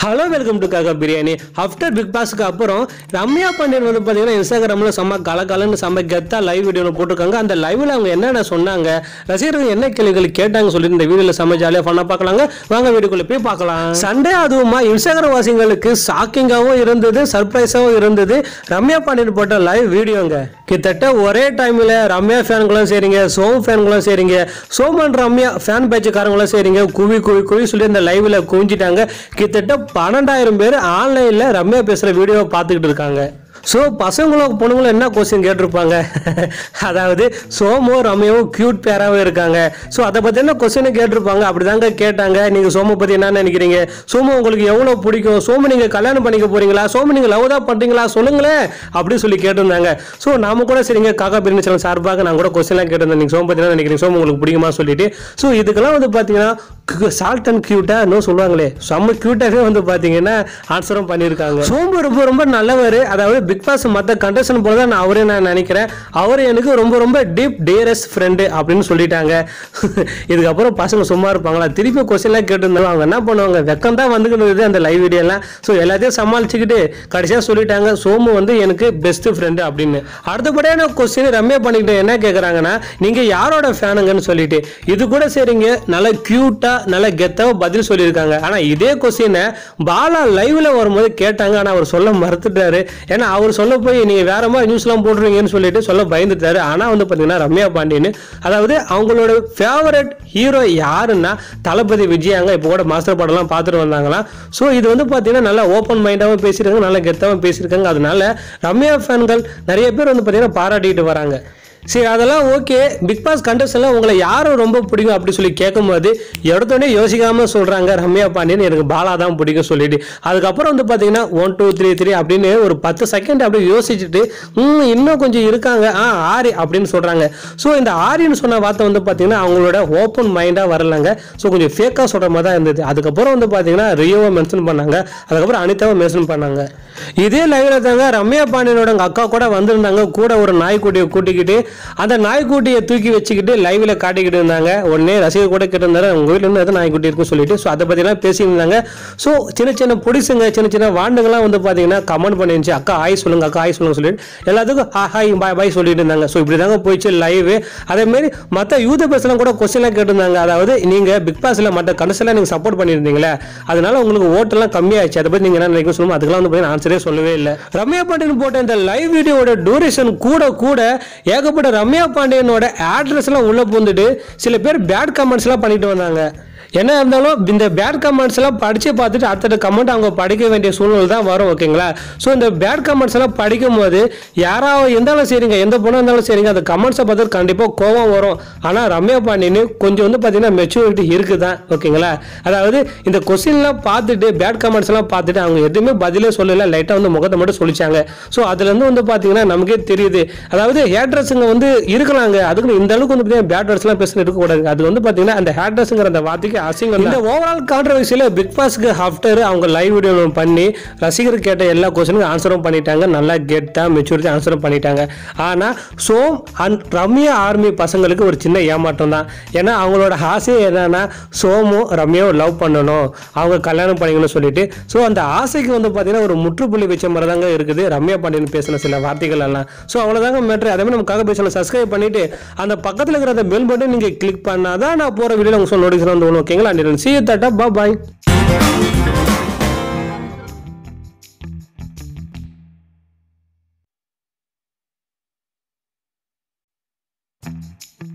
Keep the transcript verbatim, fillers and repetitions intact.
Hello, welcome to Kaakabiriyani. After Bigg Boss க்கு அப்புறம் ரம்யாபாண்டியன் வந்து பாத்தீங்கன்னா இன்ஸ்டாகிராம்ல செம்ம கலகலன்னு செம்ம கெத்தா லைவ் வீடியோ போட்டுருக்காங்க. அந்த லைவ்ல அவங்க என்னென்ன சொன்னாங்க, ரசிகர்கள் என்ன கேள்விகள் கேட்டாங்க சொல்லி இந்த வீடியோல செம்ம ஜாலியா ஃபன்னா பார்க்கலாங்க. வாங்க வீடியோக்குள்ள போய் பார்க்கலாம். சண்டே அதுவுமா இன்ஸ்டாகிராம் வாசிகளுக்கு ஷாக்கிங்காவும் இருந்தது, சர்ப்ரைஸாவும் இருந்தது. ரம்யாபாண்டியன் போட்ட லைவ் வீடியோங்க. கிட்டத்தட்ட ஒரே டைம்ல ரம்யா ஃபேன்களும் சரிங்க, சோம் ஃபேன்களும் சரிங்க, சோம் அண்ட் ரம்யா ஃபேன் பேட்சுக்காரங்களும் சரிங்க, குவி குவி குவி சொல்லி இந்த லைவ்ல குவிஞ்சிட்டாங்க. கிட்டத்தட்ட பன்னெண்டாயிரம் பேர் ஆன்லைன்ல ரம்யா பேசுற வீடியோவை பார்த்துக்கிட்டு இருக்காங்க. ஸோ பசங்களும் பொண்ணுங்களும் என்ன கொஸ்டின் கேட்டிருப்பாங்க, அதாவது சோமோ ரம்யாவும் கியூட் பேராகவும் இருக்காங்க. ஸோ அதை பற்றி என்ன கொஸ்டின் கேட்டிருப்பாங்க. அப்படி தாங்க கேட்டாங்க. நீங்கள் சோமோ பற்றி என்ன நினைக்கிறீங்க, சோமோ உங்களுக்கு எவ்வளோ பிடிக்கும், சோமு நீங்கள் கல்யாணம் பண்ணிக்க போறீங்களா, சோமு நீங்கள் லவ் தான் பண்ணுறீங்களா சொல்லுங்களேன் அப்படின்னு சொல்லி கேட்டிருந்தாங்க. ஸோ நாம கூட சரிங்க காக்காபிரியாணி சேனல் சார்பாக நான் கூட கொஸ்டின்லாம் கேட்டிருந்தேன். நீங்கள் சோமு பற்றி என்ன நினைக்கிறீங்க, சோமு உங்களுக்கு பிடிக்குமா சொல்லிட்டு. ஸோ இதுக்கெல்லாம் வந்து பார்த்தீங்கன்னா சால்ட் அண்ட் கியூட்டா இன்னும் சொல்லுவாங்களே, செம்ம கியூட்டாகவே வந்து பார்த்தீங்கன்னா ஆன்சரும் பண்ணியிருக்காங்க. சோமு ரொம்ப ரொம்ப நல்லவர். அதாவது பிக் பாஸ் மற்ற கண்டஸ்டன் போல தான் நான் அவரே நான் நினைக்கிறேன். அவர் எனக்கு ரொம்ப ரொம்ப டீப் டியரஸ்ட் ஃப்ரெண்டு அப்படின்னு சொல்லிட்டாங்க. இதுக்கப்புறம் பசங்க சும்மா இருப்பாங்களா, திருப்பி கொஸ்டின்லாம் கேட்டுருந்தாலும் அவங்க என்ன பண்ணுவாங்க, வெக்கம் தான் வந்துக்கிட்டு அந்த லைவ் வீடியோலாம். ஸோ எல்லாத்தையும் சமாளிச்சுக்கிட்டு கடைசியாக சொல்லிட்டாங்க சோமு வந்து எனக்கு பெஸ்ட் ஃப்ரெண்டு அப்படின்னு. அடுத்தபடியான கொஸ்டின் ரம்யா பண்ணிக்கிட்டு என்ன கேட்குறாங்கன்னா, நீங்கள் யாரோட ஃபேனுங்கன்னு சொல்லிட்டு. இது கூட சரிங்க நல்ல கியூட்டா நல்ல கெத்தாவ பதில் சொல்லியிருக்காங்க. ஆனால் இதே கொஸ்டினை பாலா லைவ்ல வரும்போது கேட்டாங்க. ஆனால் அவர் சொல்ல மறுத்துட்டாரு. ஏன்னா அவர் சொல்ல போய் நீங்க வேற மாதிரி நியூஸ்லாம் போடுறீங்கன்னு சொல்லிட்டு சொல்ல பயந்துட்டாரு. ஆனா வந்து பாத்தீங்கன்னா ரம்யா பாண்டியன், அதாவது அவங்களோட ஃபேவரட் ஹீரோ யாருன்னா தளபதி விஜயாங்க. இப்போ கூட மாஸ்டர் படம்லாம் பார்த்துட்டு வந்தாங்களாம். ஸோ இது வந்து பார்த்தீங்கன்னா நல்லா ஓப்பன் மைண்டாகவும் பேசியிருக்காங்க, நல்லா கெத்தாகவும் பேசியிருக்காங்க. அதனால ரம்யா ஃபேன்கள் நிறைய பேர் வந்து பார்த்தீங்கன்னா பாராட்டிட்டு வராங்க. சரி, அதெல்லாம் ஓகே. பிக் பாஸ் கண்டஸ்டன்ட்லாம் உங்களை யாரும் ரொம்ப பிடிக்கும் அப்படி சொல்லி கேட்கும்போது எடுத்தோடனே யோசிக்காம சொல்றாங்க ரம்யா பாண்டியன் எனக்கு பாலா தான் பிடிக்கும் சொல்லிட்டு. அதுக்கப்புறம் வந்து பார்த்தீங்கன்னா ஒன் டூ த்ரீ த்ரீ அப்படின்னு ஒரு பத்து செகண்ட் அப்படியே யோசிச்சுட்டு ம் இன்னும் கொஞ்சம் இருக்காங்க ஆ ஆரி அப்படின்னு சொல்றாங்க. ஸோ இந்த ஆரின்னு சொன்ன வார்த்தை வந்து பார்த்தீங்கன்னா அவங்களோட ஓப்பன் மைண்டாக வரலங்க. ஸோ கொஞ்சம் ஃபேக்காக சொல்கிற மாதிரி தான் இருந்தது. அதுக்கப்புறம் வந்து பார்த்தீங்கன்னா ரியோவை மென்ஷன் பண்ணாங்க, அதுக்கப்புறம் அனிதாவை மென்ஷன் பண்ணாங்க. இதே லைவ்ல தாங்க ரம்யா பாண்டியனோட அக்கா கூட வந்திருந்தாங்க. கூட ஒரு நாய்க்குட்டியை கூட்டிக்கிட்டு அந்த நாய்க்குட்டியை தூக்கி வச்சுக்கிட்டு லைவ்ல காட்டிக்கிட்டு இருந்தாங்க. உடனே ரசிகர் கூட கேட்டிருந்தாரு உங்க வீட்டுல இருந்து எதாவது நாய்க்குட்டி இருக்குன்னு சொல்லிட்டு. ஸோ அதை பத்திலாம் பேசியிருந்தாங்க. ஸோ சின்ன சின்ன பொடிசுங்க சின்ன சின்ன வாண்டுங்களாம் வந்து பாத்தீங்கன்னா கமெண்ட் பண்ணிருந்துச்சு, அக்கா ஆய் சொல்லுங்க அக்கா ஆய் சொல்லுங்க சொல்லிட்டு எல்லாத்துக்கும் ஹாய் பாய் பாய் சொல்லிட்டு இருந்தாங்க. ஸோ இப்படி தாங்க போயிடுச்சு லைவ். அதே மாதிரி மற்ற யூடியூபர்ஸ் எல்லாம் கூட கொஸ்டின்லாம் கேட்டிருந்தாங்க. அதாவது நீங்க பிக் பாஸ்ல மற்ற கண்டஸ்டன்ட்லாம் நீங்க சப்போர்ட் பண்ணியிருந்தீங்களே, அதனால உங்களுக்கு ஓட்டெல்லாம் கம்மியாச்சு, அதை பத்தி நீங்க என்ன நினைக்க சொல்லுங்க. அதுக்கெல்லாம் வந்து ஆன்சரே சொல்லவே இல்லை. ரம்யா பாண்டியன் போட்ட இந்த லைவ் வீடியோட டூரேஷன் கூட கூட ஏகப்பட்ட ரம்யா பாண்டியனோட அட்ரஸ் எல்லாம் உள்ள பூந்துட்டு சில பேர் பேட் கமெண்ட்ஸ் எல்லாம் பண்ணிட்டு வந்தாங்க. என்ன இருந்தாலும் இந்த பேட் கமெண்ட்ஸ் எல்லாம் படிச்சு பார்த்துட்டு அடுத்த கமெண்ட் அவங்க படிக்க வேண்டிய சூழ்நிலை தான் வரும். ஓகேங்களா? ஸோ இந்த பேட் கமெண்ட்ஸ் எல்லாம் படிக்கும் போது யாராவது இருந்தாலும் சரிங்க, எந்த பொண்ணாக இருந்தாலும் சரிங்க, அந்த கமெண்ட்ஸை பார்த்து கண்டிப்பாக கோவம் வரும். ஆனால் ரம்யா பாண்டியன் கொஞ்சம் வந்து பார்த்தீங்கன்னா மெச்சூரிட்டி இருக்குதான். ஓகேங்களா? அதாவது இந்த கொஸ்டின்லாம் பார்த்துட்டு பேட் கமெண்ட்ஸ் எல்லாம் பார்த்துட்டு அவங்க எதுவுமே பதிலே சொல்லலை, லைட்டாக வந்து முகத்தை மட்டும் சொல்லிச்சாங்க. ஸோ அதுலேருந்து வந்து பார்த்தீங்கன்னா நமக்கே தெரியுது, அதாவது ஹேட்ரஸுங்க வந்து இருக்கலாங்க, அதுக்கு இந்த அளவுக்கு வந்து பார்த்தீங்கன்னா பேட் வேர்ட்ஸ்லாம் பேசுன்னு இருக்கக்கூடாது. அது வந்து பார்த்தீங்கன்னா அந்த ஹேட்ரஸுங்கிற அந்த வார்த்தைக்கு இந்த ஓவரால் கான்ட்ரோவர்சியில பிக் பாஸ்க்கு ஆஃப்டர் அவங்க லைவ் வீடியோ பண்ணி ரசிகர் கேட்ட எல்லா क्वेश्चनக்கும் ஆன்சரும் பண்ணிட்டாங்க. நல்லா கெத்தா மெச்சூரிட்டி ஆன்சரும் பண்ணிட்டாங்க. ஆனா சோம் அண்ட் ரம்யா ஆர்மி பசங்களுக்கு ஒரு சின்ன ஏமாற்றம் தான். ஏன்னா அவங்களோட ஆசை என்னன்னா சோமும் ரம்யாவும் லவ் பண்ணணும், அவங்க கல்யாணம் பண்ணிக்கணும்னு சொல்லிட்டு. ஸோ அந்த ஆசைக்கு வந்து பார்த்தீங்கன்னா ஒரு முற்றுப்புள்ளி வச்ச மாதிரி தாங்க இருக்குது ரம்யா பாண்டியன் பேசின சில வார்த்தைகள் எல்லாம். ஸோ அவ்வளோதாங்க மேட்ரு. அதே மாதிரி நம்ம காக்கபிரியனி சப்ஸ்கிரைப் பண்ணிட்டு அந்த பக்கத்தில் இருக்கிற அந்த பெல் பட்டன் நீங்க கிளிக் பண்ணாதான் நான் போற வீடியோல உங்களுக்கு சொல்ல நோட்டிஃபிகேஷன் வந்து ஓகேங்களா? See you tata, bye bye.